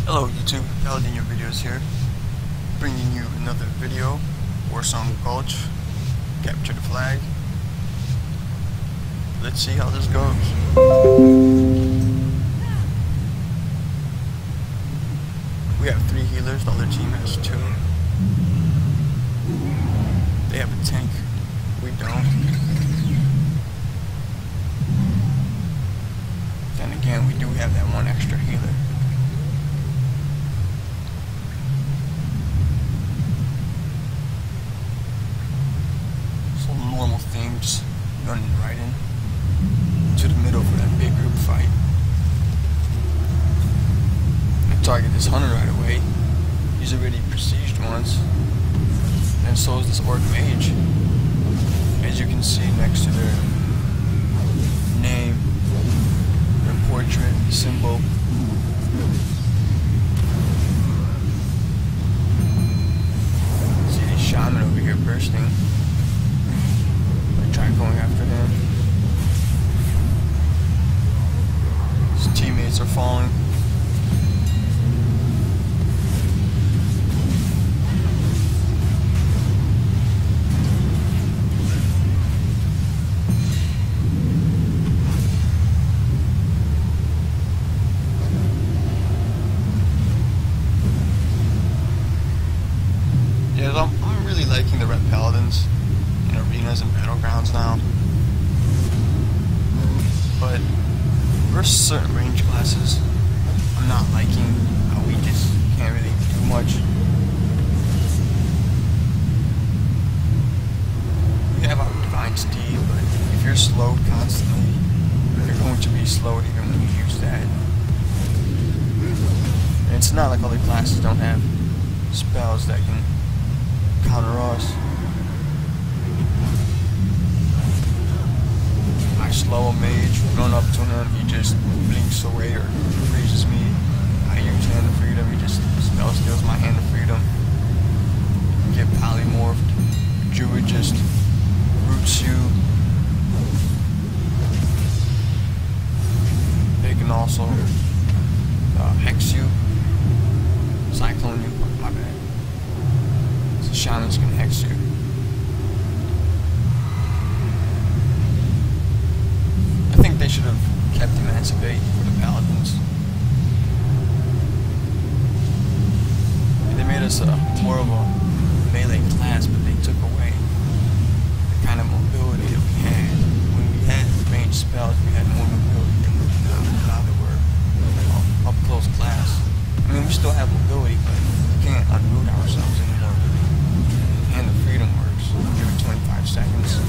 Hello YouTube, Paladino Videos here, bringing you another video, Warsong Gulch, capture the flag. Let's see how this goes. We have 3 healers, the other team has 2. They have a tank, we don't. Then again, we do have that 1 extra healer. Normal thing, just running right in to the middle for that big group fight. I target this hunter right away. He's already besieged once, and so is this orc mage. As you can see next to their name, their portrait, symbol. See the shaman over here bursting. Try going after him. His teammates are falling. Yeah, I'm really liking the Red Paladins in arenas and battlegrounds now, but versus certain range classes, I'm not liking how we just can't really do much. We have our Divine Steed, but if you're slowed constantly, you're going to be slowed even when you use that. And it's not like other classes don't have spells that can counter us. I slow a mage, run up to him, he just blinks away or freezes me. I use Hand of Freedom, he just spell steals my Hand of Freedom. Get polymorphed. Druid just roots you. They can also hex you. Cyclone you, my bad. So shamans can hex you. They should have kept Emancipate for the Paladins. They made us more of a melee class, but they took away the kind of mobility that we had. When we had range spells, we had more mobility than we do now that we're up close class. I mean, we still have mobility, but we can't unroot ourselves anymore. Hand of Freedom works. Give it 25 seconds.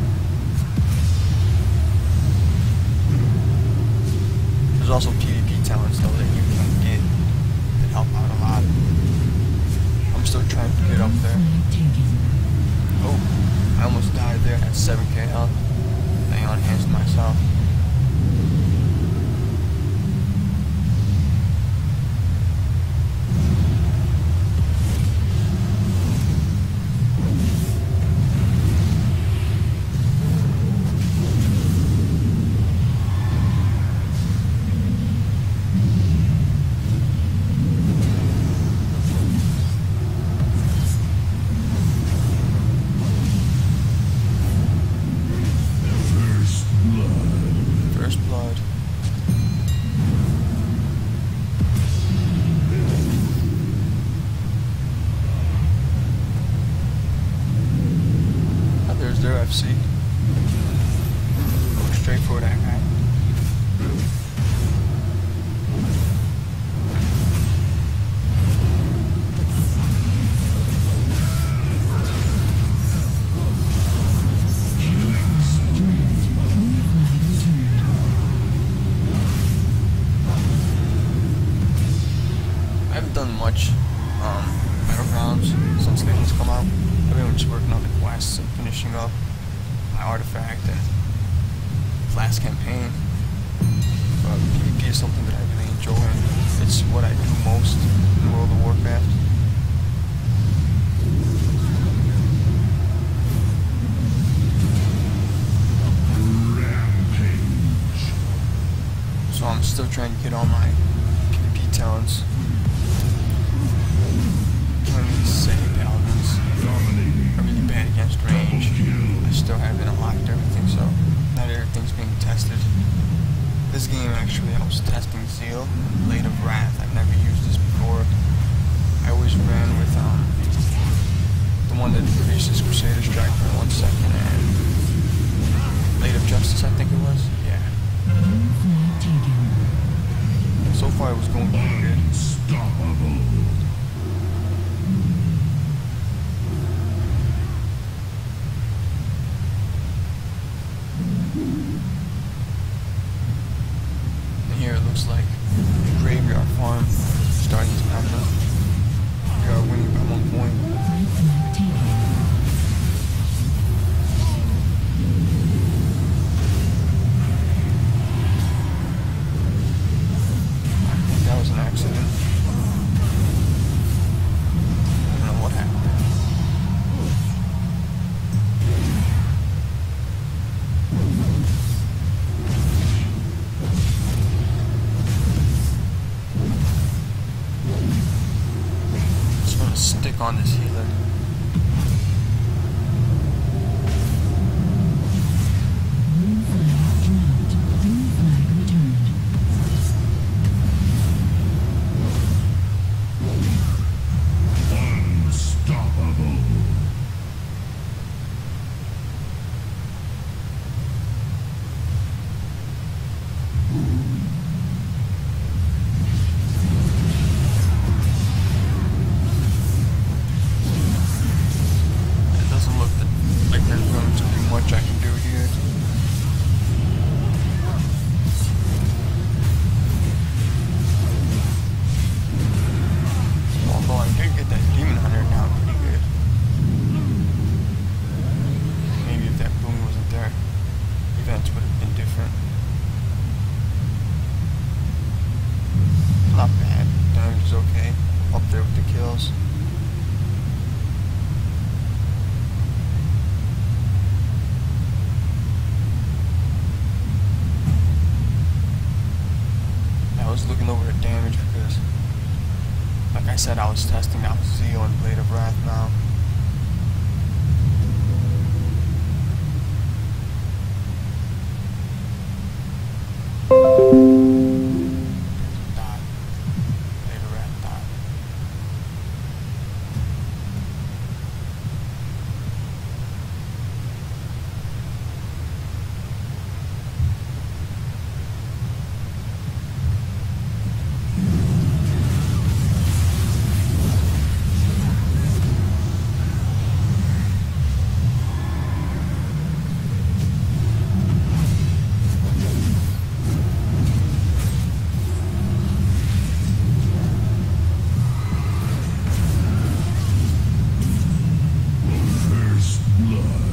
There's also PvP talents though that you can get that help out a lot. I'm still trying to get up there. Oh, I almost died there at 7k health. I unhinged myself. FC. Go straight for that guy. I haven't done much battlegrounds since Legends come out. I've been just working on the quests and finishing up my artifact and class campaign. But PvP is something that I really enjoy. It's what I do most in World of Warcraft. So I'm still trying to get all my PvP talents Zeal, Blade of Wrath. I've never used this before. I always ran with the one that increases Crusader Strike for 1 second and Blade of Justice, I think it was. Yeah. So far it was going pretty good. Unstoppable. And here it looks like the Graveyard Farm starting to happen. We are winning by 1 point. That was an accident. I don't know what happened. Just want to stick on this healer. Unstoppable. It doesn't look like there's going to be much I can do here. Although I did get that Demon Hunter down pretty good. Maybe if that boom wasn't there, events would have been different. Not bad. Damage is okay. Up there with the kills. I was looking over the damage because, like I said, I was testing out Zeal and Blade of Wrath now. Dot. Blade of Wrath dot. First blood.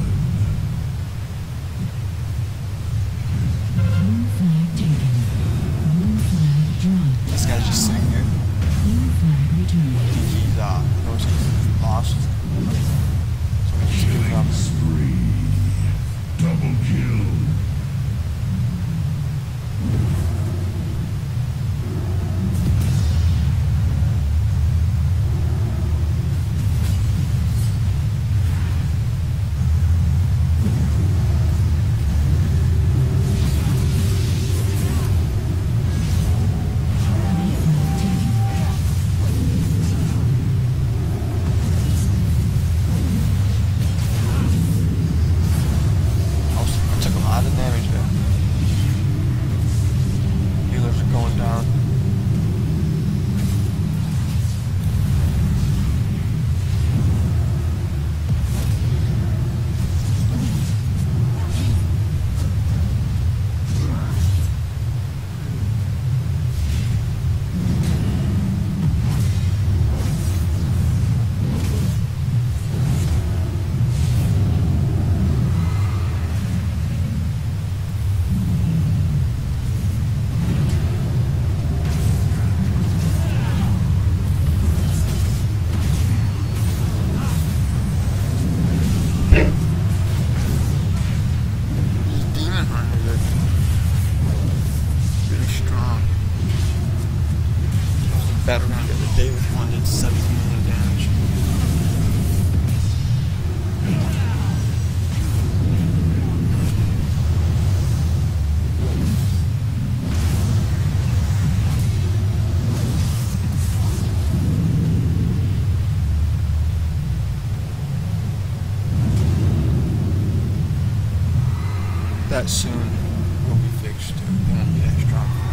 Blue flag taken. Blue flag dropped. This guy's just sitting here. Blue flag returned. I think he's knows he's lost. So he's just giving up. Spree. Double kill. I took a lot of damage there. Healers are going down. Demon Hunter is really strong. That was the battleground the other day with one that did 7 million damage. that soon will be fixed too. They won't be that strong.